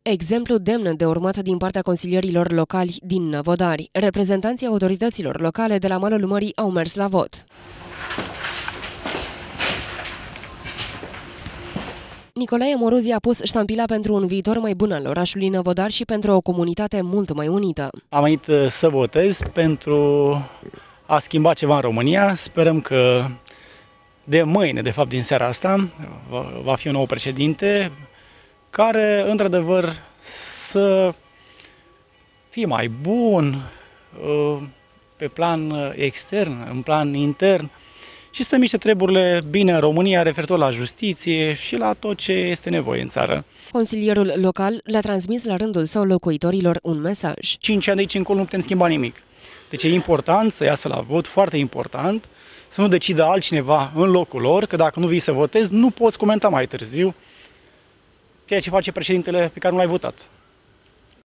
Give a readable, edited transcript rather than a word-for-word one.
Exemplu demn de urmat din partea consilierilor locali din Năvodari. Reprezentanții autorităților locale de la malul mării au mers la vot. Nicolae Moruzi a pus ștampila pentru un viitor mai bun al orașului Năvodari și pentru o comunitate mult mai unită. Am venit să votez pentru a schimba ceva în România. Sperăm că de mâine, de fapt din seara asta, va fi un nou președinte care, într-adevăr, să fie mai bun pe plan extern, în plan intern și să miște treburile bine în România referitor la justiție și la tot ce este nevoie în țară. Consilierul local le-a transmis la rândul său locuitorilor un mesaj. 5 ani de aici încolo nu putem schimba nimic. Deci e important să iasă la vot, foarte important, să nu decidă altcineva în locul lor, că dacă nu vii să votezi, nu poți comenta mai târziu ceea ce face președintele pe care nu l-ai votat.